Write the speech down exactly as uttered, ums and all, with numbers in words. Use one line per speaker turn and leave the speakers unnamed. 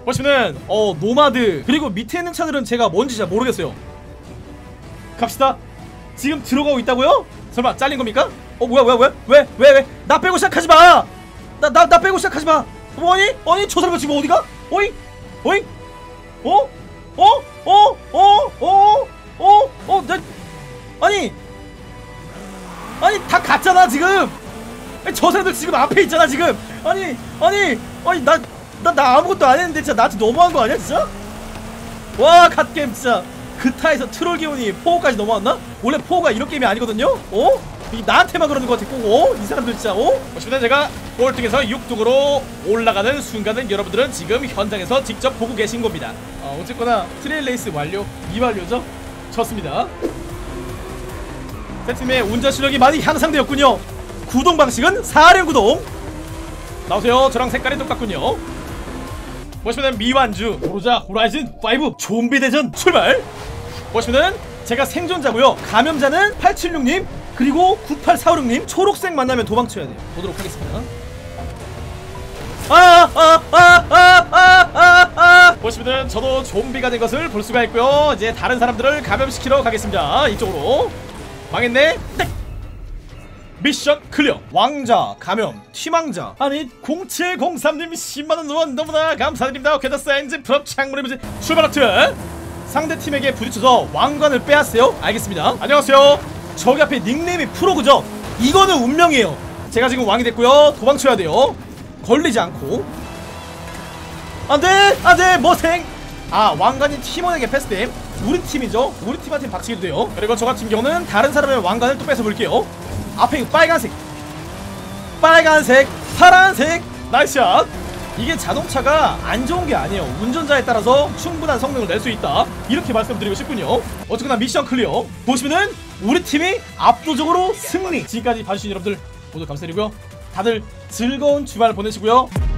보시면은 어 노마드 그리고 밑에 있는 차들은 제가 뭔지 잘 모르겠어요. 갑시다. 지금 들어가고 있다고요? 설마 잘린 겁니까? 어 뭐야 뭐야 왜 왜 왜 왜 나 빼고 시작하지 마. 나 나 나 빼고 시작하지 마. 아니 아니 저 사람 지금 어디가? 어이 어이 어? 어? 어? 어? 어? 어? 어? 나 아니 아니 다 갔잖아 지금. 아니, 저 사람들 지금 앞에 있잖아 지금. 아니 아니 아니 나 나 나 아무것도 안 했는데 진짜 나한테 너무한 거 아니야 진짜? 와 갓게임 진짜. 그 타에서 트롤 기운이 포호까지 넘어왔나? 원래 포호가 이런 게임이 아니거든요? 어? 이 나한테만 그러는 거 같아 꼭. 어? 이 사람들 진짜 어? 보시면 제가 꼴등에서 육 등으로 올라가는 순간은 여러분들은 지금 현장에서 직접 보고 계신 겁니다. 어, 어쨌거나 트레일 레이스 완료. 미완료죠? 좋습니다. 세 팀의 운전 실력이 많이 향상되었군요. 구동 방식은 사륜 구동. 나오세요. 저랑 색깔이 똑같군요. 보시면은 미완주 오로자 호라이즌 오 좀비 대전 출발. 보시면은 제가 생존자고요. 감염자는 팔칠육님 그리고 구팔사오육님. 초록색 만나면 도망쳐야 돼요. 보도록 하겠습니다. 아아아아아아아 보시면은 저도 좀비가 된 것을 볼 수가 있고요. 이제 다른 사람들을 감염시키러 가겠습니다. 이쪽으로. 망했네. 네. 미션 클리어. 왕자 감염 팀왕자. 아니 공칠공삼님 십만원 후원 너무나 감사드립니다. 게다스 엔진 프롭 창문의 문제 출발 하트. 상대팀에게 부딪혀서 왕관을 빼앗어요. 알겠습니다. 안녕하세요. 저기 앞에 닉네임이 프로그죠? 이거는 운명이에요. 제가 지금 왕이 됐고요. 도망쳐야 돼요. 걸리지 않고. 안돼 안돼 머생. 아 왕관이 팀원에게 패스됨. 우리 팀이죠. 우리 팀한테 박치기도 돼요. 그리고 저 같은 경우는 다른 사람의 왕관을 또 뺏어볼게요. 앞에 이거 빨간색 빨간색 파란색 나이스샷. 이게 자동차가 안 좋은 게 아니에요. 운전자에 따라서 충분한 성능을 낼 수 있다 이렇게 말씀드리고 싶군요. 어쨌거나 미션 클리어. 보시면은 우리 팀이 압도적으로 승리. 지금까지 봐주신 여러분들 모두 감사드리고요. 다들 즐거운 주말 보내시고요.